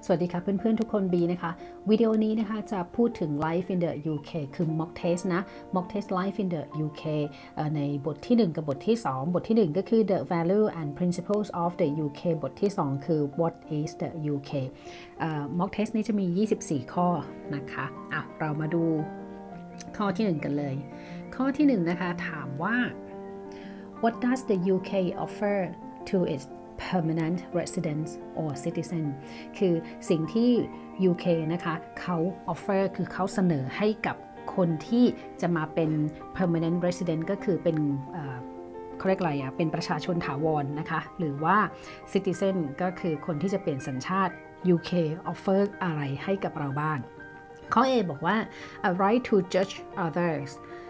สวัสดีค่ะเพื่อนๆทุกคนบีนะคะวิดีโอนี้นะคะจะพูดถึง Life in the UK คือ Mock Test นะ Mock Test Life in the UK ในบทที่1กับบทที่2บทที่1ก็คือ The Value and Principles of the UK บทที่2คือ What is the UK Mock Test นี้จะมี24ข้อนะคะเรามาดูข้อที่1กันเลยข้อที่1นะคะถามว่า What does the UK offer to its permanent residents or citizen คือสิ่งที่ UK นะคะเขา offer คือเขาเสนอให้กับคนที่จะมาเป็น permanent resident ก็คือเป็นเขาเรียกอะไรเป็นประชาชนถาวรนะคะหรือว่า citizen ก็คือคนที่จะเปลี่ยนสัญชาติ UK offer อะไรให้กับเราบ้างข้อ A บอกว่า a right to judge others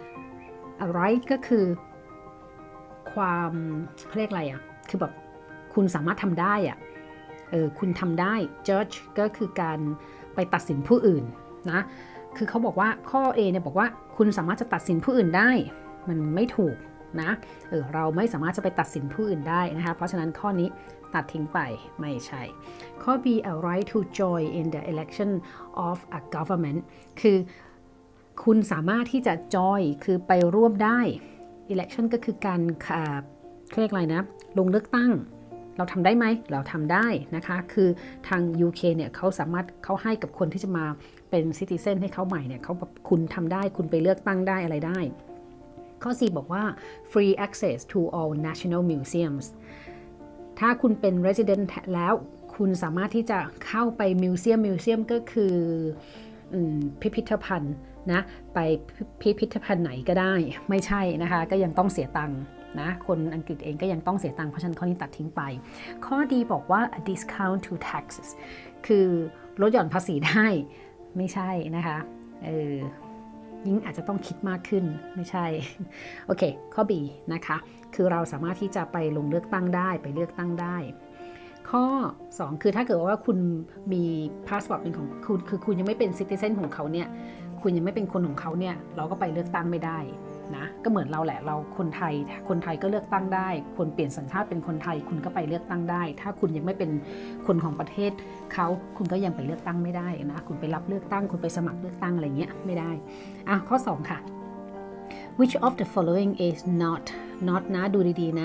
a right ก็คือความเขาเรียกอะไรคือแบบคุณสามารถทำได้คุณทำได้ judge ก็คือการไปตัดสินผู้อื่นนะคือเขาบอกว่าข้อ A เนี่ยบอกว่าคุณสามารถจะตัดสินผู้อื่นได้มันไม่ถูกนะเราไม่สามารถจะไปตัดสินผู้อื่นได้นะคะเพราะฉะนั้นข้อนี้ตัดทิ้งไปไม่ใช่ข้อ B a right to join in the election of a government คือคุณสามารถที่จะ join คือไปร่วมได้ election ก็คือการเขาเรียกอะไรนะลงเลือกตั้งเราทำได้ไหมเราทำได้นะคะคือทาง UK เนี่ยเขาสามารถเขาให้กับคนที่จะมาเป็นซิติเซนให้เขาใหม่เนี่ยเขาแบบคุณทำได้คุณไปเลือกตั้งได้อะไรได้ข้อ 4 บอกว่า free access to all national museums ถ้าคุณเป็น resident แล้วคุณสามารถที่จะเข้าไปมิวเซียมก็คือพิพิธภัณฑ์นะไปพิพิธภัณฑ์ไหนก็ได้ไม่ใช่นะคะก็ยังต้องเสียตังค์นะคนอังกฤษเองก็ยังต้องเสียตังค์เพราะฉะนั้นข้อนี้ตัดทิ้งไปข้อดีบอกว่า a discount to taxes คือลดหย่อนภาษีได้ไม่ใช่นะคะยิ่งอาจจะต้องคิดมากขึ้นไม่ใช่โอเคข้อ B นะคะคือเราสามารถที่จะไปลงเลือกตั้งได้ไปเลือกตั้งได้ข้อ 2 คือถ้าเกิดว่าคุณมีพาสปอร์ตเป็นของคุณคือคุณยังไม่เป็นซิติเซนของเขาเนี่ยคุณยังไม่เป็นคนของเขาเนี่ยเราก็ไปเลือกตั้งไม่ได้นะก็เหมือนเราแหละเราคนไทยก็เลือกตั้งได้คนเปลี่ยนสัญชาติเป็นคนไทยคุณก็ไปเลือกตั้งได้ถ้าคุณยังไม่เป็นคนของประเทศเขาคุณก็ยังไปเลือกตั้งไม่ได้นะคุณไปรับเลือกตั้งคุณไปสมัครเลือกตั้งอะไรเงี้ยไม่ได้ข้อ 2 ค่ะ which of the following is not นะดูดีๆนะ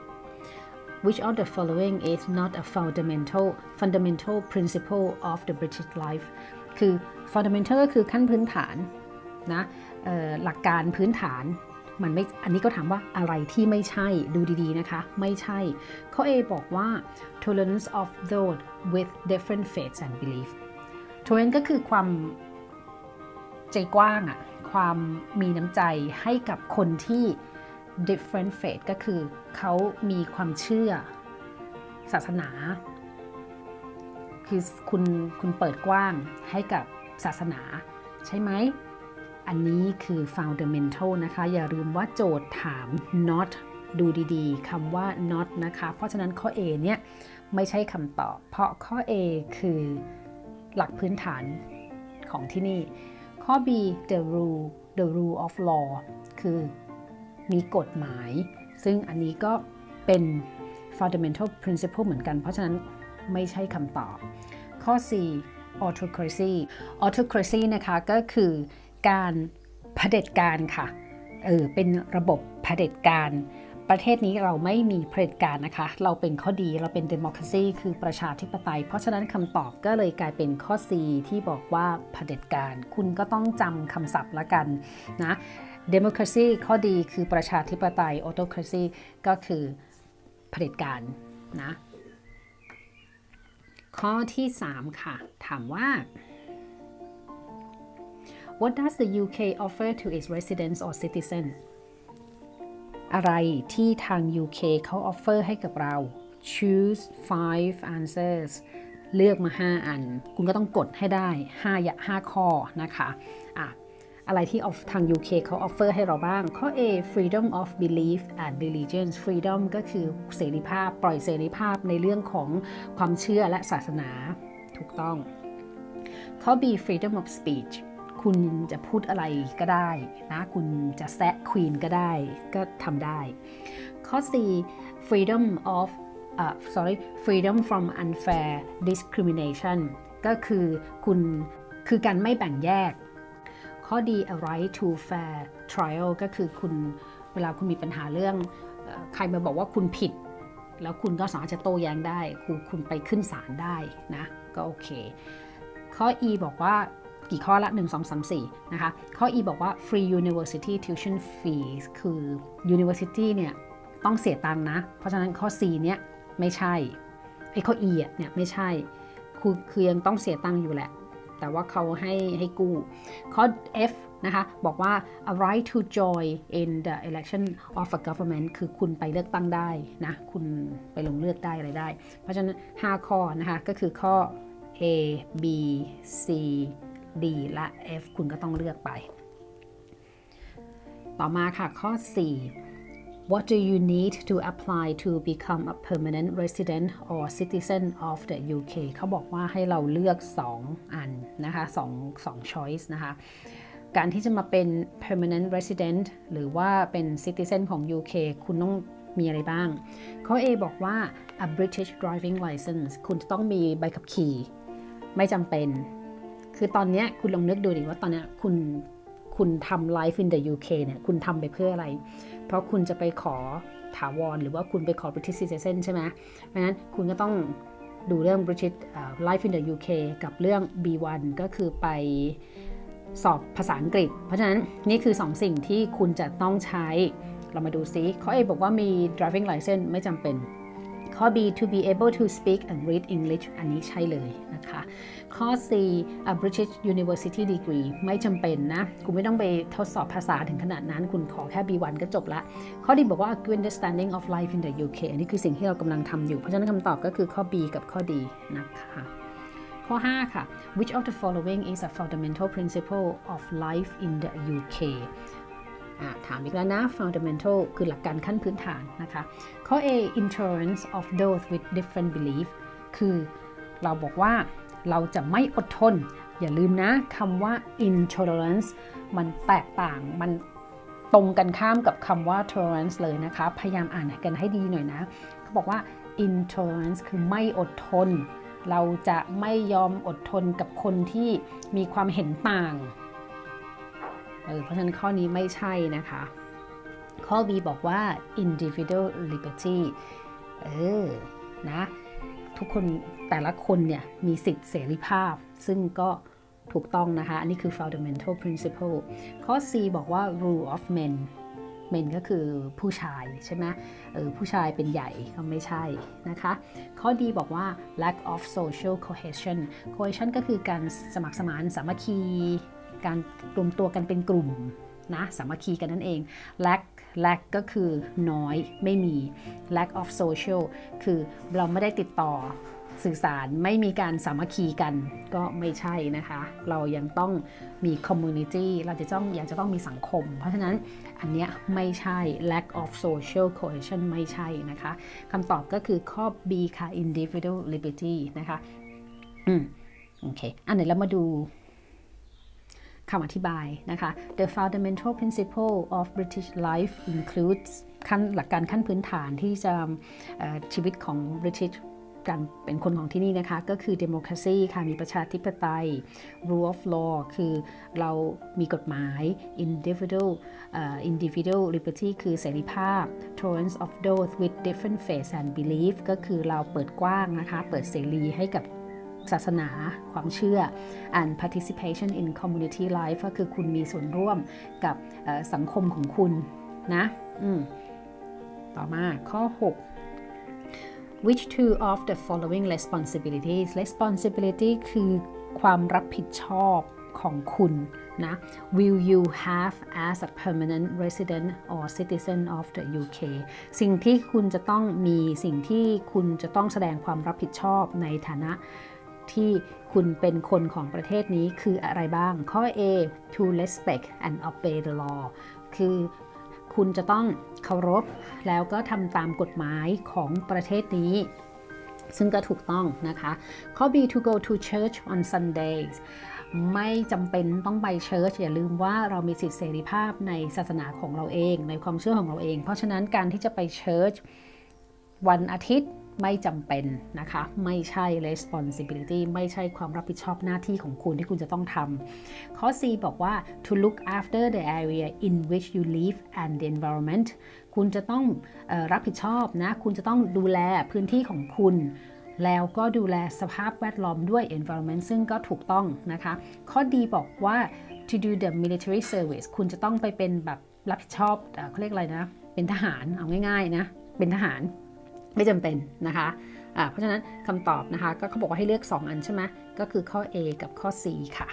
which of the following is not a fundamental principle of the British life คือ fundamental ก็คือขั้นพื้นฐานนะหลักการพื้นฐานมันไม่อันนี้ก็ถามว่าอะไรที่ไม่ใช่ดูดีๆนะคะไม่ใช่ข้อ A บอกว่า tolerance of those with different faiths and belief tolerance ก็คือความใจกว้างความมีน้ำใจให้กับคนที่ different faith ก็คือเขามีความเชื่อศาสนาคือคุณเปิดกว้างให้กับศาสนาใช่ไหมอันนี้คือ fundamental นะคะอย่าลืมว่าโจทย์ถาม not ดูดีๆคำว่า not นะคะเพราะฉะนั้นข้อ A เนี่ยไม่ใช่คำตอบเพราะข้อ A คือหลักพื้นฐานของที่นี่ข้อ B the rule of law คือมีกฎหมายซึ่งอันนี้ก็เป็น fundamental principle เหมือนกันเพราะฉะนั้นไม่ใช่คำตอบข้อ C autocracy นะคะก็คือการเผด็จการค่ะเป็นระบบเผด็จการประเทศนี้เราไม่มีเผด็จการนะคะเราเป็นข้อดีเราเป็น democracy คือประชาธิปไตยเพราะฉะนั้นคำตอบก็เลยกลายเป็นข้อ C ที่บอกว่าเผด็จการคุณก็ต้องจำคำศัพท์ละกันนะ democracy ข้อดีคือประชาธิปไตย autocracy ก็คือเผด็จการนะข้อที่ 3 ค่ะถามว่า What does the UK offer to its residents or citizens อะไรที่ทาง UK เขา offer ให้กับเรา Choose 5 answers เลือกมา5อันคุณก็ต้องกดให้ได้5ข้อนะคะอะไรที่ทาง UK เขา offer ให้เราบ้างข้อ A freedom of belief and religion freedom ก็คือเสรีภาพปล่อยเสรีภาพในเรื่องของความเชื่อและศาสนาถูกต้องข้อ B freedom of speech คุณจะพูดอะไรก็ได้นะคุณจะแซะควีนก็ได้ก็ทำได้ข้อ C freedom from unfair discrimination ก็คือคุณคือการไม่แบ่งแยกข้อดี a right to fair trial ก็คือคุณเวลาคุณมีปัญหาเรื่องใครมาบอกว่าคุณผิดแล้วคุณก็สามารถจะโต้แย้งได้คุณไปขึ้นศาลได้นะก็โอเคข้อ E บอกว่ากี่ข้อละ1 2 3 4นะคะข้อ E บอกว่า free university tuition fees คือ university เนี่ยต้องเสียตังค์นะเพราะฉะนั้นข้อ C เนี่ยไม่ใช่ข้อ E เนี่ยไม่ใช่คือยังต้องเสียตังค์อยู่แหละแต่ว่าเขาให้กู้ข้อ F นะคะบอกว่า a right to join in the election of a government คือคุณไปเลือกตั้งได้นะคุณไปลงเลือกได้อะไรได้เพราะฉะนั้น5ข้อนะคะก็คือข้อ A B C D และ F คุณก็ต้องเลือกไปต่อมาค่ะข้อ 4What do you need to apply to become a permanent resident or citizen of the UK เขาบอกว่าให้เราเลือก2 อันนะคะ2 choice นะคะการที่จะมาเป็น permanent resident หรือว่าเป็น citizen ของ UK คุณต้องมีอะไรบ้างข้อ A บอกว่า a British driving license คุณจะต้องมีใบขับขี่ไม่จำเป็นคือตอนนี้คุณลองนึกดูดิว่าตอนนี้คุณทำ life in the UK เนี่ยคุณทำไปเพื่ออะไรเพราะคุณจะไปขอถาวรหรือว่าคุณไปขอ British citizen ใช่ไหมเพราะฉะนั้นคุณก็ต้องดูเรื่อง British life in the UK กับเรื่อง B1 ก็คือไปสอบภาษาอังกฤษเพราะฉะนั้นนี่คือ2 สิ่งที่คุณจะต้องใช้เรามาดูซิข้อ A บอกว่ามี driving license ไม่จำเป็นข้อ B to be able to speak and read English อันนี้ใช่เลยนะคะข้อ C a British University degree ไม่จำเป็นนะคุณไม่ต้องไปทดสอบภาษาถึงขนาดนั้นคุณขอแค่ B1 ก็จบละข้อ D บอกว่า a good understanding of life in the UK อันนี้คือสิ่งที่เรากำลังทำอยู่เพราะฉะนั้นคำตอบก็คือข้อ B กับข้อ D นะคะข้อ 5 ค่ะ which of the following is a fundamental principle of life in the UKถามอีกแล้วนะ fundamental คือหลักการขั้นพื้นฐานนะคะข้อ A intolerance of those with different belief คือเราบอกว่าเราจะไม่อดทนอย่าลืมนะคำว่า intolerance มันแตกต่างมันตรงกันข้ามกับคำว่า tolerance เลยนะคะพยายามอ่านกันให้ดีหน่อยนะเขาบอกว่า intolerance คือไม่อดทนเราจะไม่ยอมอดทนกับคนที่มีความเห็นต่างเพราะฉะนั้นข้อนี้ไม่ใช่นะคะข้อ B บอกว่า individual liberty นะทุกคนแต่ละคนเนี่ยมีสิทธิเสรีภาพซึ่งก็ถูกต้องนะคะอันนี้คือ fundamental principle ข้อ C บอกว่า rule of men ก็คือผู้ชายใช่ไหมผู้ชายเป็นใหญ่ก็ไม่ใช่นะคะข้อ D บอกว่า lack of social cohesion ก็คือการสมัครสมานสามัคคีการรวมตัวกันเป็นกลุ่มนะสามัคคีกันนั่นเอง lack ก็คือน้อยไม่มี lack of social คือเราไม่ได้ติดต่อสื่อสารไม่มีการสามัคคีกันก็ไม่ใช่นะคะเรายังต้องมี community เราจะต้องมีสังคมเพราะฉะนั้นอันเนี้ยไม่ใช่ lack of social cohesion ไม่ใช่นะคะคำตอบก็คือข้อ B ค่ะ individual liberty นะคะโอเคอันไหนเรามาดูคำอธิบายนะคะ The fundamental principle of British life includes หลักการขั้นพื้นฐานที่จะชีวิตของ British การเป็นคนของที่นี่นะคะก็คือ democracy ค่ะมีประชาธิปไตย rule of law คือเรามีกฎหมาย individual liberty คือเสรีภาพ tolerance of those with different faith and belief ก็คือเราเปิดกว้างนะคะเปิดเสรีให้กับศาสนาความเชื่อ and participation in community life ก็คือคุณมีส่วนร่วมกับสังคมของคุณนะต่อมาข้อ 6 which two of the following responsibility คือความรับผิดชอบของคุณนะ will you have as a permanent resident or citizen of the UK สิ่งที่คุณจะต้องมีสิ่งที่คุณจะต้องแสดงความรับผิดชอบในฐานะที่คุณเป็นคนของประเทศนี้คืออะไรบ้างข้อ A to respect and obey the law คือคุณจะต้องเคารพแล้วก็ทำตามกฎหมายของประเทศนี้ซึ่งก็ถูกต้องนะคะข้อ B to go to church on Sundays ไม่จำเป็นต้องไปเชิร์ชอย่าลืมว่าเรามีสิทธิเสรีภาพในศาสนาของเราเองในความเชื่อของเราเองเพราะฉะนั้นการที่จะไปเชิร์ชวันอาทิตย์ไม่จำเป็นนะคะไม่ใช่ responsibility ไม่ใช่ความรับผิดชอบหน้าที่ของคุณที่คุณจะต้องทำข้อ C บอกว่า to look after the area in which you live and the environment คุณจะต้องรับผิดชอบนะคุณจะต้องดูแลพื้นที่ของคุณแล้วก็ดูแลสภาพแวดล้อมด้วย environment ซึ่งก็ถูกต้องนะคะข้อ D บอกว่า to do the military service คุณจะต้องไปเป็นแบบรับผิดชอบเขาเรียกอะไรนะเป็นทหารเอาง่ายๆนะเป็นทหารไม่จำเป็นนะคะเพราะฉะนั้นคำตอบนะคะก็เขาบอกว่าให้เลือก2อันใช่ไหมก็คือข้อ A กับข้อ C ค่ะ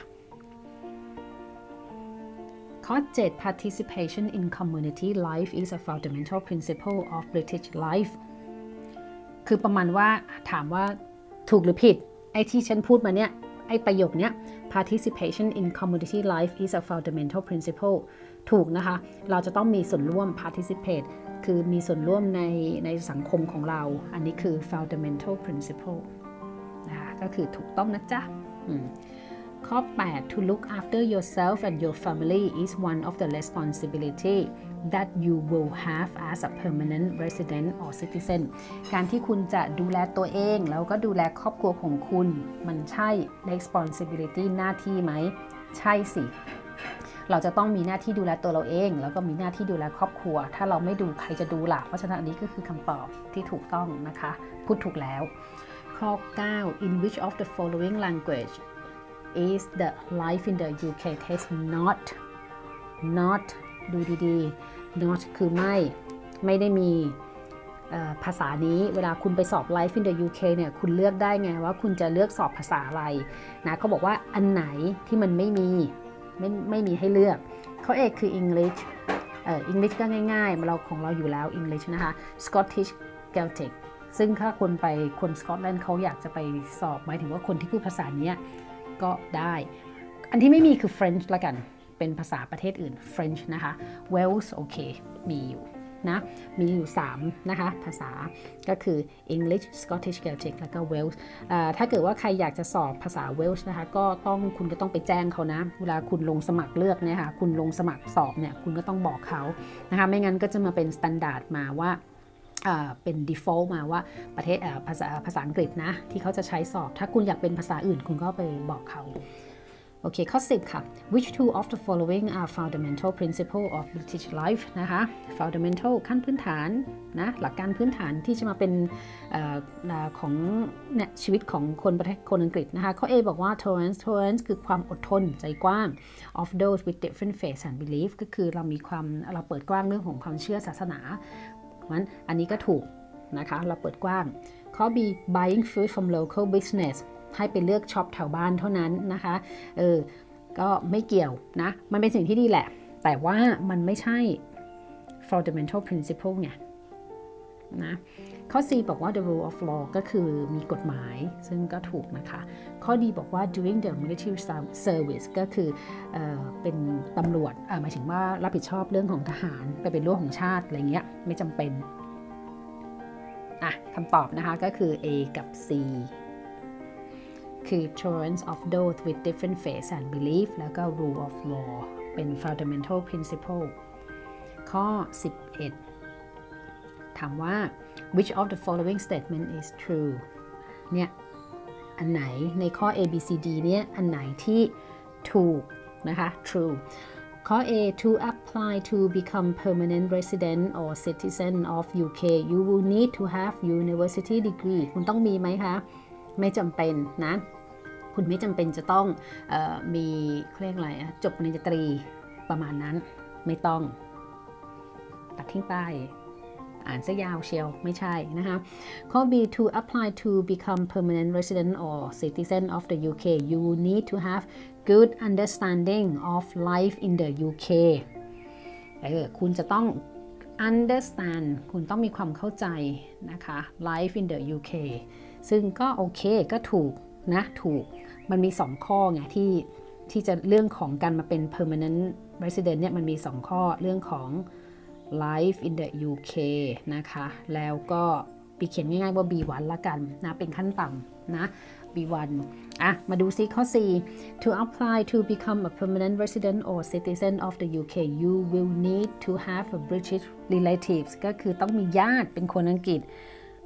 ข้อ 7 participation in community life is a fundamental principle of British life คือประมาณว่าถามว่าถูกหรือผิดไอ้ที่ฉันพูดมาเนี่ยไอ้ประโยคเนี้ย participation in community life is a fundamental principle ถูกนะคะเราจะต้องมีส่วนร่วม participate คือมีส่วนร่วมในสังคมของเราอันนี้คือ fundamental principle นะคะก็คือถูกต้องนะจ๊ะข้อ 8 to look after yourself and your family is one of the responsibility that you will have as a permanent resident or citizen การที่คุณจะดูแลตัวเองแล้วก็ดูแลครอบครัวของคุณมันใช่ responsibility หน้าที่ไหมใช่สิเราจะต้องมีหน้าที่ดูแลตัวเราเองแล้วก็มีหน้าที่ดูแลครอบครัวถ้าเราไม่ดูใครจะดูล่ะเพราะฉะนั้นอันนี้ก็คือคำตอบที่ถูกต้องนะคะพูดถูกแล้วข้อ 9 in which of the following language is the life in the UK test not ดูดีๆ not คือไม่ได้มีภาษานี้เวลาคุณไปสอบ Life in the UK เนี่ยคุณเลือกได้ไงว่าคุณจะเลือกสอบภาษาอะไรนะเขาบอกว่าอันไหนที่มันไม่มีให้เลือกข้อ A คือ English English ก็ง่ายๆเราของเราอยู่แล้ว English นะคะ Scottish Celtic ซึ่งถ้าคนสกอตแลนด์เขาอยากจะไปสอบหมายถึงว่าคนที่พูดภาษานี้ก็ได้อันที่ไม่มีคือ French ละกันเป็นภาษาประเทศอื่น French นะคะ Wales โอเคมีอยู่นะมีอยู่3นะคะภาษาก็คือ English Scottish Celtic แล้วก็ Wales ถ้าเกิดว่าใครอยากจะสอบภาษา Wales นะคะก็คุณก็ต้องไปแจ้งเขานะเวลาคุณลงสมัครเลือกเนี่ยค่ะคุณลงสมัครสอบเนี่ยคุณก็ต้องบอกเขานะคะไม่งั้นก็จะมาเป็น standard มาว่าเป็น default มาว่าประเทศภาษาอังกฤษนะที่เขาจะใช้สอบถ้าคุณอยากเป็นภาษาอื่นคุณก็ไปบอกเขาโอเคข้อ 10 ค่ะ which two of the following are fundamental principle of British life นะคะ fundamental ขั้นพื้นฐานนะหลักการพื้นฐานที่จะมาเป็นของชีวิตของคนอังกฤษนะคะข้อ A บอกว่า tolerance คือความอดทนใจกว้าง of those with different faiths and belief ก็คือเราเปิดกว้างเรื่องของความเชื่อศาสนางั้นอันนี้ก็ถูกนะคะเราเปิดกว้างข้อ B buying food from local business ให้ไปเลือกช็อปแถวบ้านเท่านั้นนะคะก็ไม่เกี่ยวนะมันเป็นสิ่งที่ดีแหละแต่ว่ามันไม่ใช่ fundamental principle ไงนะข้อ C บอกว่า the rule of law ก็คือมีกฎหมายซึ่งก็ถูกนะคะข้อ D บอกว่า doing the military service ก็คือเป็นตำรวจหมายถึงว่ารับผิดชอบเรื่องของทหารไปเป็นรั้วของชาติอะไรเงี้ยไม่จำเป็นคำตอบนะคะก็คือ A กับ C คือ tolerance of those with different faiths and belief แล้วก็ rule of law เป็น fundamental principle ข้อ 11 ถามว่า which of the following statement is true เนี่ยอันไหนในข้อ A B C D เนี่ยอันไหนที่ถูกนะคะ true ข้อ A to apply to become permanent resident or citizen of UK you will need to have university degree คุณต้องมีไหมคะไม่จำเป็นนะคุณไม่จำเป็นจะต้องมีเรียกอะไรจบปริญญาตรีประมาณนั้นไม่ต้องตัดทิ้งไปอ่านซะยาวเชียวไม่ใช่นะคะข้อ B to apply to become permanent resident or citizen of the UK you will need to have good understanding of life in the UK คุณจะต้อง understand คุณต้องมีความเข้าใจนะคะ life in the UK ซึ่งก็โอเคก็ถูกนะถูกมันมี2ข้อไงที่จะเรื่องของการมาเป็น permanent resident เนี่ยมันมี2ข้อเรื่องของ life in the UK นะคะแล้วก็ปีเขียนง่ายๆว่า B1 ละกันนะเป็นขั้นต่ำนะ B1 มาดูซิข้อ 4 to apply to become a permanent resident or citizen of the UK you will need to have a British relatives ก็คือต้องมีญาติเป็นคนอังกฤษ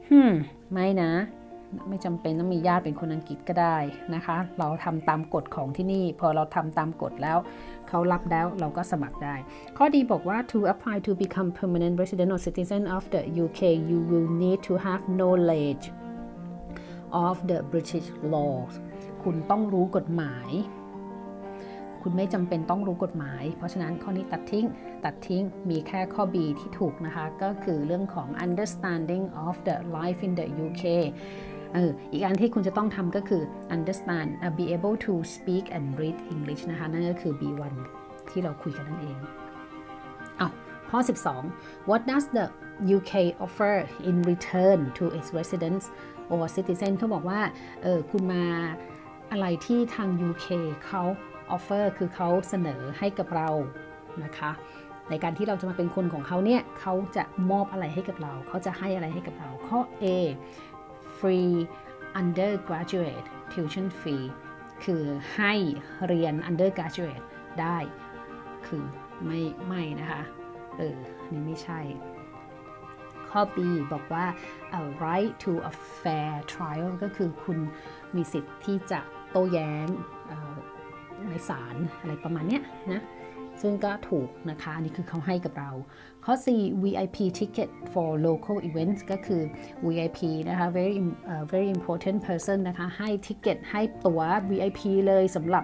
ไม่นะไม่จำเป็นต้องมีญาติเป็นคนอังกฤษก็ได้นะคะเราทำตามกฎของที่นี่พอเราทำตามกฎแล้วเขารับแล้วเราก็สมัครได้ข้อดีบอกว่า to apply to become permanent resident or citizen of the UK you will need to have knowledge of the British laws คุณต้องรู้กฎหมายคุณไม่จำเป็นต้องรู้กฎหมายเพราะฉะนั้นข้อนี้ตัดทิ้งมีแค่ข้อ B ที่ถูกนะคะก็คือเรื่องของ understanding of the life in the UK อีกอันที่คุณจะต้องทำก็คือ understand be able to speak and read English นะคะนั่นก็คือ B1 ที่เราคุยกันนั่นเองข้อ 12 What does the UK offer in return to its residents or citizen เขาบอกว่าคุณมาอะไรที่ทาง UK เขา offer คือเขาเสนอให้กับเรานะคะในการที่เราจะมาเป็นคนของเขาเนี่ยเขาจะมอบอะไรให้กับเราเขาจะให้อะไรให้กับเราข้อ A free undergraduate tuition fee คือให้เรียน undergraduate ได้คือไม่นะคะนี่ไม่ใช่ข้อ B บอกว่า a right to a fair trial ก็คือคุณมีสิทธิ์ที่จะโต้แย้งในศาลอะไรประมาณเนี้ยนะซึ่งก็ถูกนะคะอันนี้คือเขาให้กับเราข้อ C VIP ticket for local events ก็คือ VIP นะคะ very important person นะคะให้ ticket ให้ตั๋ว VIP เลยสำหรับ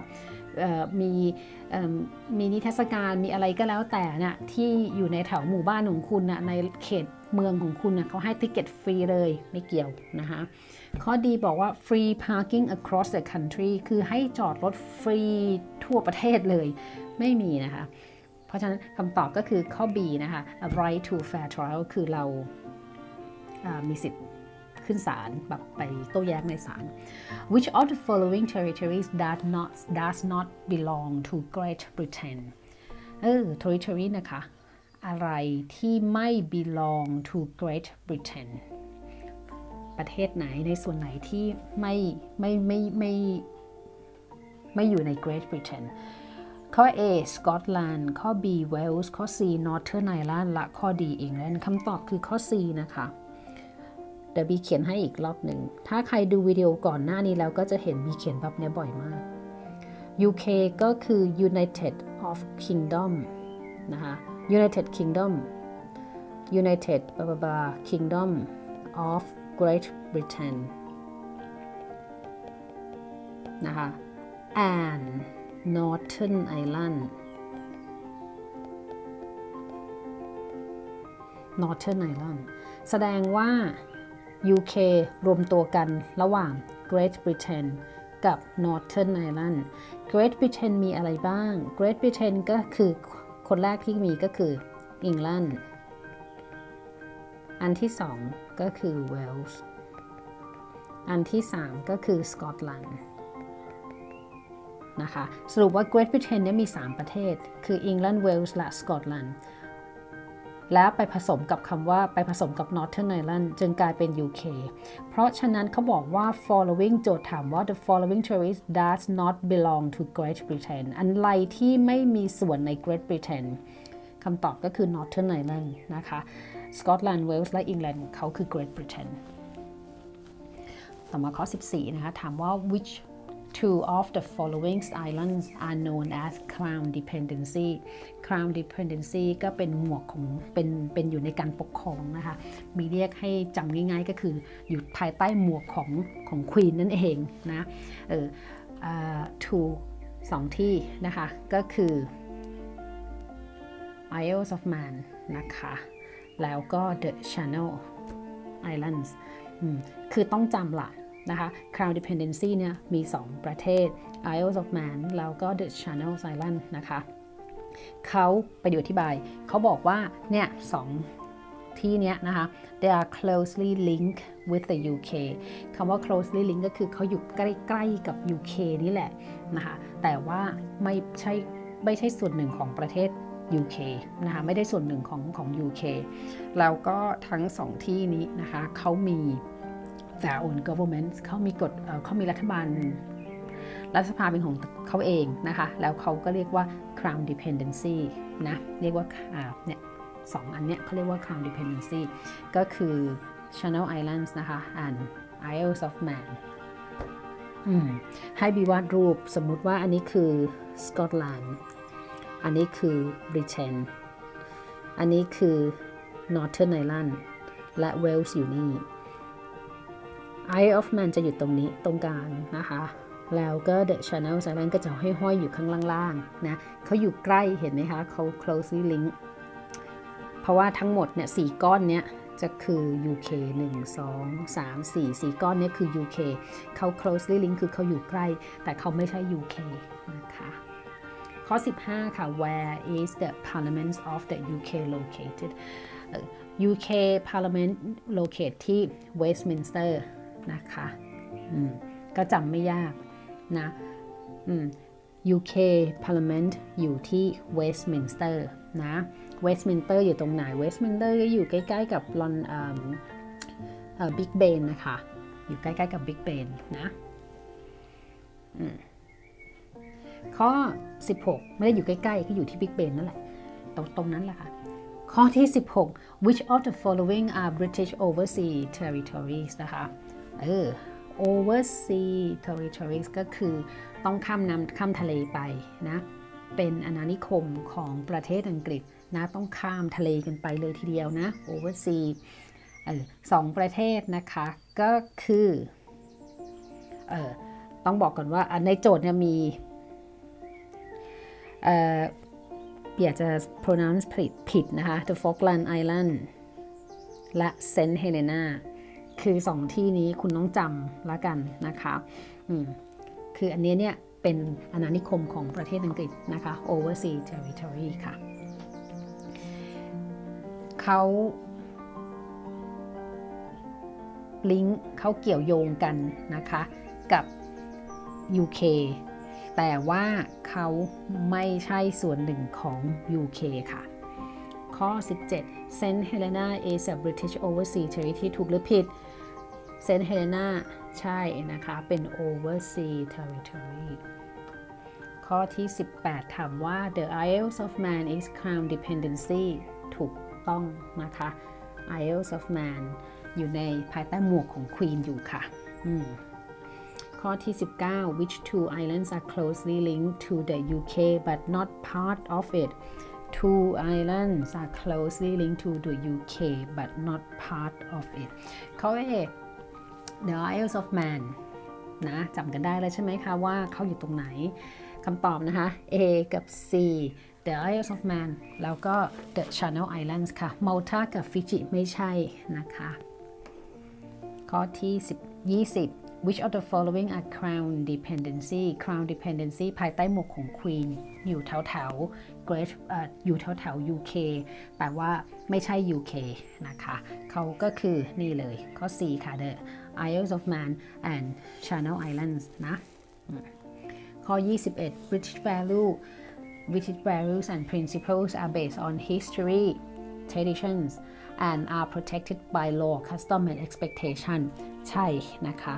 มีนิทรรศการมีอะไรก็แล้วแต่นะที่อยู่ในแถวหมู่บ้านของคุณนะในเขตเมืองของคุณนะเขาให้ติเกตฟรีเลยไม่เกี่ยวนะคะข้อดีบอกว่า free parking across the country คือให้จอดรถฟรีทั่วประเทศเลยไม่มีนะคะเพราะฉะนั้นคำตอบก็คือข้อ B นะคะ a right to fair trial คือเรามีสิทธิ์ขึ้นศาลแบบไปโต้แย้งในศาล Which of the following territories does not belong to Great Britain territory นะคะอะไรที่ไม่ belong to Great Britain ประเทศไหนในส่วนไหนที่ไม่อยู่ใน Great Britain ข้อ A สกอตแลนด์ข้อ B เวลส์ข้อ C Northern Ireland และข้อ D อังกฤษคำตอบคือข้อ C นะคะเดี๋ยวบีเขียนให้อีกรอบหนึ่งถ้าใครดูวิดีโอก่อนหน้านี้แล้วก็จะเห็นบีเขียนแบบนี้บ่อยมาก UK ก็คือ United of Kingdom นะคะ United Kingdom Kingdom of Great Britain นะคะ and Northern Irelandแสดงว่า UK รวมตัวกันระหว่าง Great Britain กับ Northern Ireland Great Britain มีอะไรบ้าง Great Britain ก็คือคนแรกที่มีก็คืออังกฤษอันที่สองก็คือเวลส์อันที่สามก็คือสกอตแลนด์นะคะสรุปว่า Great Britain เนี่ยมี3ประเทศคืออังกฤษเวลส์และสกอตแลนด์แล้วไปผสมกับคำว่าไปผสมกับ Northern Ireland จึงกลายเป็น UK เพราะฉะนั้นเขาบอกว่า following โจทย์ถามว่า the following territories does not belong to Great Britain อันไรที่ไม่มีส่วนใน Great Britain คำตอบก็คือ Northern Ireland นะคะสกอตแลนด์เวลส์และอังกฤษเขาคือ Great Britain ต่อมาข้อ 14 นะคะถามว่า which two of the following islands are known as crown dependency crown dependency ก็เป็นหมวกของเป็นอยู่ในการปกครองนะคะมีเรียกให้จำง่ายๆก็คืออยู่ภายใต้หมวกของควีนนั่นเองนะtwoสองที่นะคะก็คือ Isles of Man นะคะแล้วก็ The Channel Islands คือต้องจำละนะคะ Crown Dependency เนี่ยมี2ประเทศ Isles of Man แล้วก็ The Channel Islands นะคะเขาไปดูอธิบายเขาบอกว่าเนี่ย2ที่เนี้ยนะคะ they are closely linked with the UK คำว่า closely linked ก็คือเขาอยู่ใกล้ๆกับ UK นี่แหละนะคะแต่ว่าไม่ใช่ส่วนหนึ่งของประเทศUK นะคะไม่ได้ส่วนหนึ่งของ UK แล้วก็ทั้ง2ที่นี้นะคะเขามี their own government เขามีกฎเขามีรัฐสภาเป็นของเขาเองนะคะแล้วเขาก็เรียกว่า crown dependency นะเรียกว่าเนี่ย2อันเนี้ยเขาเรียกว่า crown dependency ก็คือ Channel Islands นะคะ and Isles of Man ให้บีวาดรูปสมมุติว่าอันนี้คือสกอตแลนด์อันนี้คือบริเตนอันนี้คือ Northern Ireland และเวลส์อยู่นี่ Isle of Man จะอยู่ตรงนี้ตรงกลางนะคะแล้วก็ The Channel Island ก็จะห้อยๆอยู่ข้างล่างๆนะเขาอยู่ใกล้เห็นไหมคะเขา closely link เพราะว่าทั้งหมดเนี่ย4ก้อนเนี้ยจะคือ UK 1 2 3 4ก้อนนี้คือ UK เขา closely link คือเขาอยู่ใกล้แต่เขาไม่ใช่ UK นะคะข้อ15ค่ะ Where is the Parliament of the UK located UK Parliament locate ที่ Westminster นะคะก็จำไม่ยากนะ UK Parliament อยู่ที่ Westminster นะ Westminster อยู่ตรงไหน Westminster ก็อยู่ใกล้ๆกับBig Ben นะคะอยู่ใกล้ๆกับ Big Ben นะข้อ16ไม่ได้อยู่ใกล้ๆก็อยู่ที่ Big Ben นั่นแหละตรงนั้นแหละค่ะข้อที่16 Which of the following are British overseas territories นะคะ overseas territories ก็คือต้องข้ามทะเลไปนะเป็นอาณานิคมของประเทศอังกฤษนะต้องข้ามทะเลกันไปเลยทีเดียวนะ overseas 2ประเทศนะคะก็คือต้องบอกก่อนว่าในโจทย์เนี่ยมีอยากจะ pronounce ผิดนะคะ The Falkland Island และ Saint Helena คือ2ที่นี้คุณต้องจำละกันนะคะคืออันนี้เนี่ยเป็นอาณานิคมของประเทศอังกฤษนะคะ overseas territory ค่ะเขาลิงก์เขาเกี่ยวโยงกันนะคะกับ UK แต่ว่าเขาไม่ใช่ส่วนหนึ่งของ UK ค่ะข้อ17 Saint Helena is a British overseas territory ถูกหรือผิด Saint Helena ใช่นะคะเป็น overseas territory ข้อที่18ถามว่า The Isles of Man is Crown Dependency ถูกต้องนะคะ Isles of Man อยู่ในภายใต้หมวกของ Queen อยู่ค่ะข้อที่19 Which two islands are closely linked to the UK but not part of it Two islands are closely linked to the UK but not part of it ข้อ A The Isles of Man นะจำกันได้แล้วใช่ไหมคะว่าเขาอยู่ตรงไหนคำตอบนะคะ A กับ C The Isles of Man แล้วก็ The Channel Islands ค่ะ Malta กับ Fiji ไม่ใช่นะคะข้อที่20 Which of the following are Crown Dependency Crown Dependency ภายใต้หมวกของ Queen อยู่แถวGreat อยู่แถว UK แต่ว่าไม่ใช่ UK นะคะเขาก็คือนี่เลยข้อ 4 ค่ะ The Isles of Man and Channel Islands นะข้อ 21 British values and principles are based on history traditions and are protected by law custom and expectation ใช่นะคะ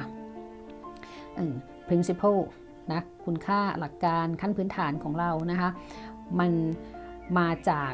principle นะคุณค่าหลักการขั้นพื้นฐานของเรานะคะมันมาจาก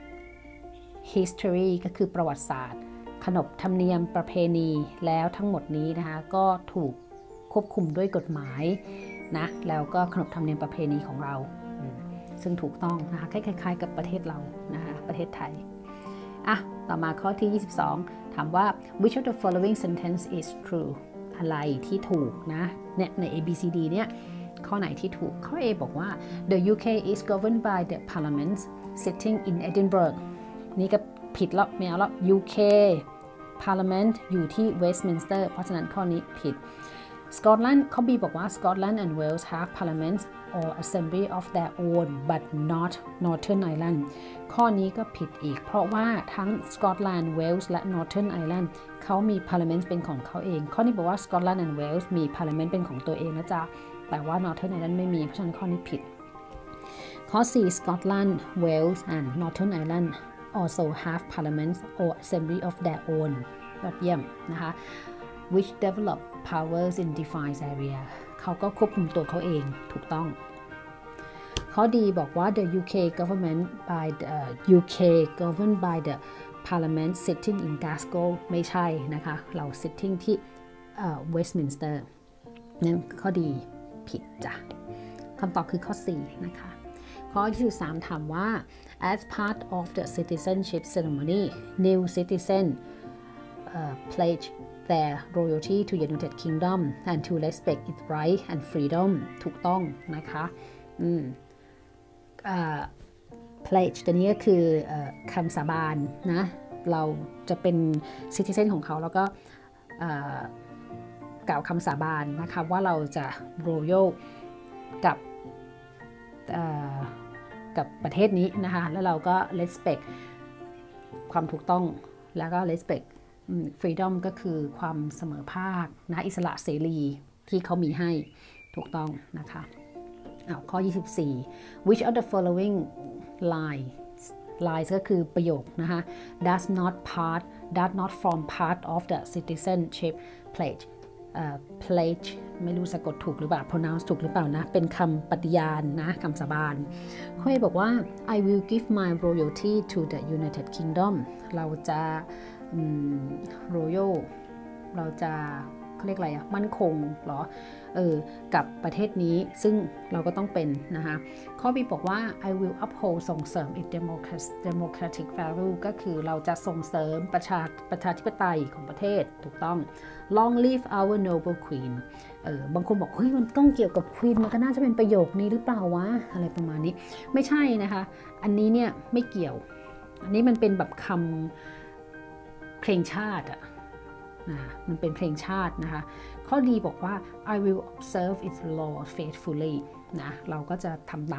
history ก็คือประวัติศาสตร์ขนบธรรมเนียมประเพณีแล้วทั้งหมดนี้นะคะก็ถูกควบคุมด้วยกฎหมายนะแล้วก็ขนบธรรมเนียมประเพณีของเราซึ่งถูกต้องนะคะคล้ายๆกับประเทศเรานะคะประเทศไทยต่อมาข้อที่22ถามว่า which of the following sentence is true อะไรที่ถูกนะเนี่ยใน ABCD เนี่ยข้อไหนที่ถูกข้อ A บอกว่า the UK is governed by the parliament sitting in Edinburgh นี่ก็ผิดแล้วไม่เอาแล้ว UK parliament อยู่ที่ Westminster เพราะฉะนั้นข้อนี้ผิด Scotland ข้อ B บอกว่า Scotland and Wales have parliaments or assembly of their own but not Northern Ireland ข้อนี้ก็ผิดอีกเพราะว่าทั้ง Scotland Wales และ Northern Ireland เขามี parliament เป็นของเขาเองข้อนี้บอกว่า Scotland and Wales มี parliament เป็นของตัวเองนะจ๊ะแต่ว่า Northern Ireland ไม่มีเพราะฉะนั้นข้อนี้ผิดข้อ 4 Scotland Wales and Northern Ireland also have parliaments or assembly of their own ยอดเยี่ยมนะคะ which develop powers in defined area เขาก็ควบคุมตัวเขาเองถูกต้องข้อดีบอกว่า the UK government by the UK governed by the Parliament sitting in Glasgow ไม่ใช่นะคะเรา sitting ที่Westminster นั่นข้อดีผิดจ้ะคำตอบคือข้อ 4 นะคะข้อที่3ถามว่า as part of the citizenship ceremony new citizen pledge their loyalty to United Kingdom and to respect its right and freedom ถูกต้องนะคะpledge ตัวนี้ก็คือคำสาบานนะเราจะเป็น citizen ของเขาแล้วก็กล่าวคำสาบานนะคะว่าเราจะ royal กับประเทศนี้นะคะแล้วเราก็ respect ความถูกต้องแล้วก็ respect freedom ก็คือความเสมอภาคนะอิสระเสรีที่เขามีให้ถูกต้องนะคะข้อ 24 which of the following lines ก็คือประโยคนะคะ does not form part of the citizenship pledge pledge ไม่รู้สะกดถูกหรือเปล่า pronounce ถูกหรือเปล่านะเป็นคำปฏิญาณนะคำสาบานข้อ A บอกว่า I will give my loyalty to the United Kingdom เราจะ royal เราจะเขาเรียกอะไรมั่นคงเหรอกับประเทศนี้ซึ่งเราก็ต้องเป็นนะคะข้อ B บอกว่า I will uphold ส่งเสริม its democratic value ก็คือเราจะส่งเสริมประชาธิปไตยของประเทศถูกต้อง Long live our noble queen บางคนบอกเฮ้ยมันต้องเกี่ยวกับ queen มันก็น่าจะเป็นประโยคนี้หรือเปล่าวะอะไรประมาณนี้ไม่ใช่นะคะอันนี้เนี่ยไม่เกี่ยวอันนี้มันเป็นแบบคำเพลงชาติอะมันเป็นเพลงชาตินะคะข้อดีบอกว่า I will observe its law faithfully นะเราก็จะทำ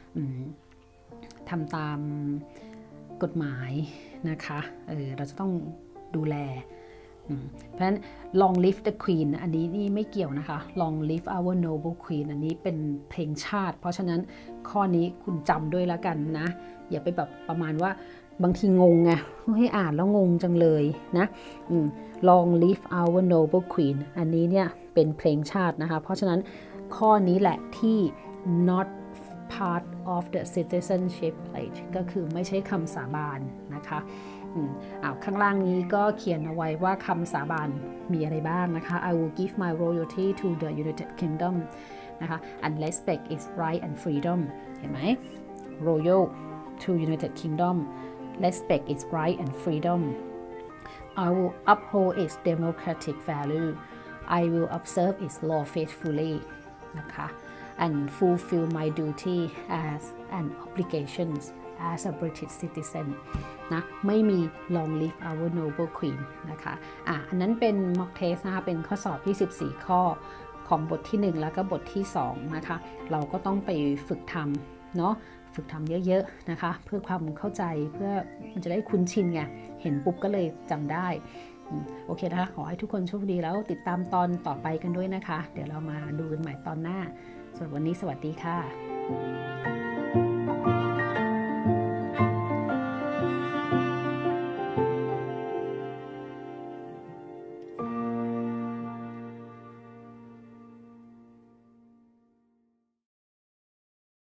ตามกฎหมายนะคะเราจะต้องดูแลเพราะฉะนั้น Long live the queen อันนี้นี่ไม่เกี่ยวนะคะ Long live our noble queen อันนี้เป็นเพลงชาติเพราะฉะนั้นข้อนี้คุณจำด้วยแล้วกันนะอย่าไปแบบประมาณว่าบางทีงงไงให้อ่านแล้วงงจังเลยนะLong live our noble queen อันนี้เนี่ยเป็นเพลงชาตินะคะเพราะฉะนั้นข้อนี้แหละที่ not part of the citizenship pledge ก็คือไม่ใช่คำสาบานนะคะข้างล่างนี้ก็เขียนเอาไว้ว่าคำสาบานมีอะไรบ้างนะคะ I will give my loyalty to the United Kingdom นะคะ and respect its right and freedom เห็นไหม royal to United Kingdom respect its right and freedom I will uphold its democratic value I will observe its law faithfully นะคะ and fulfill my duty as an obligations as a British citizen นะไม่มี Long live our noble queen นะคะอันนั้นเป็น mock test นะคะเป็นข้อสอบ24ข้อของบทที่1แล้วก็บทที่2นะคะเราก็ต้องไปฝึกทำเนาะฝึกทำเยอะๆนะคะเพื่อความเข้าใจเพื่อมันจะได้คุ้นชินไงเห็นปุ๊บก็เลยจำได้โอเคนะคะขอให้ทุกคนโชคดีแล้วติดตามตอนต่อไปกันด้วยนะคะเดี๋ยวเรามาดูกันใหม่ตอนหน้าส่วนวันนี้สวัสดีค่ะ